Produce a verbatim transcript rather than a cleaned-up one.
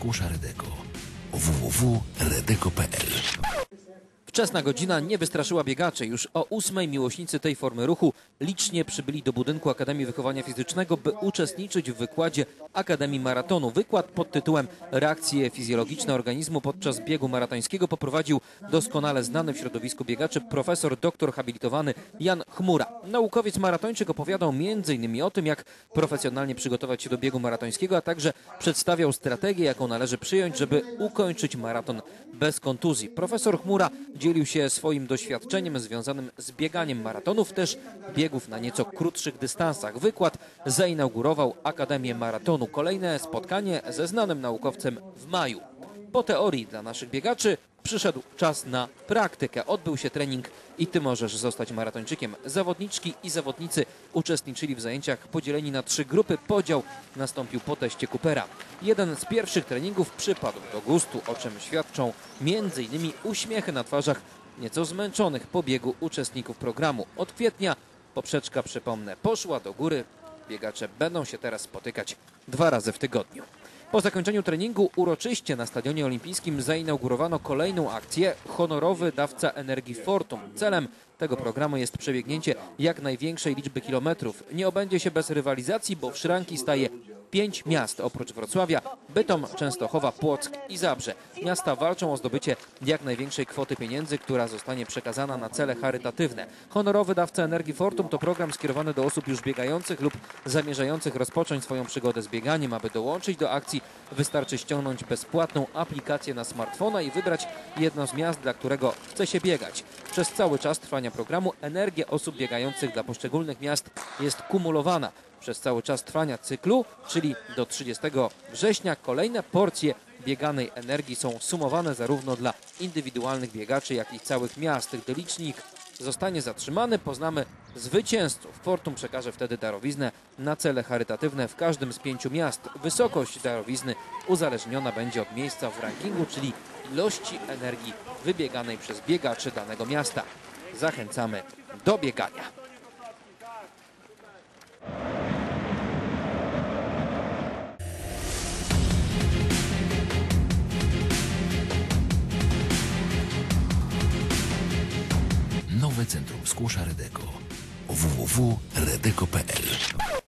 Skłosza Redeko. w w w kropka redeko kropka p l. Wczesna godzina nie wystraszyła biegaczy. Już o ósmej miłośnicy tej formy ruchu licznie przybyli do budynku Akademii Wychowania Fizycznego, by uczestniczyć w wykładzie Akademii Maratonu. Wykład pod tytułem Reakcje fizjologiczne organizmu podczas biegu maratońskiego poprowadził doskonale znany w środowisku biegaczy profesor doktor habilitowany Jan Chmura. Naukowiec maratończyk opowiadał między innymi o tym, jak profesjonalnie przygotować się do biegu maratońskiego, a także przedstawiał strategię, jaką należy przyjąć, żeby ukończyć maraton bez kontuzji. Profesor Chmura dzielił się swoim doświadczeniem związanym z bieganiem maratonów, też biegów na nieco krótszych dystansach. Wykład zainaugurował Akademię Maratonu. Kolejne spotkanie ze znanym naukowcem w maju. Po teorii dla naszych biegaczy przyszedł czas na praktykę. Odbył się trening i ty możesz zostać maratończykiem. Zawodniczki i zawodnicy uczestniczyli w zajęciach podzieleni na trzy grupy. Podział nastąpił po teście Coopera. Jeden z pierwszych treningów przypadł do gustu, o czym świadczą między innymi uśmiechy na twarzach nieco zmęczonych po biegu uczestników programu. Od kwietnia poprzeczka, przypomnę, poszła do góry. Biegacze będą się teraz spotykać dwa razy w tygodniu. Po zakończeniu treningu uroczyście na Stadionie Olimpijskim zainaugurowano kolejną akcję – honorowy dawca energii Fortum. Celem tego programu jest przebiegnięcie jak największej liczby kilometrów. Nie obędzie się bez rywalizacji, bo w szranki staje pięć miast oprócz Wrocławia: Bytom, Częstochowa, Płock i Zabrze. Miasta walczą o zdobycie jak największej kwoty pieniędzy, która zostanie przekazana na cele charytatywne. Honorowy dawca energii Fortum to program skierowany do osób już biegających lub zamierzających rozpocząć swoją przygodę z bieganiem. Aby dołączyć do akcji, wystarczy ściągnąć bezpłatną aplikację na smartfona i wybrać jedno z miast, dla którego chce się biegać. Przez cały czas trwania programu energia osób biegających dla poszczególnych miast jest kumulowana. Przez cały czas trwania cyklu, czyli do trzydziestego września, kolejne porcje bieganej energii są sumowane zarówno dla indywidualnych biegaczy, jak i całych miast. Gdy licznik zostanie zatrzymany, poznamy zwycięzców. Fortum przekaże wtedy darowiznę na cele charytatywne w każdym z pięciu miast. Wysokość darowizny uzależniona będzie od miejsca w rankingu, czyli ilości energii wybieganej przez biegaczy danego miasta. Zachęcamy do biegania. Nowe Centrum Skłosza Redeko. w w w kropka redeko kropka p l.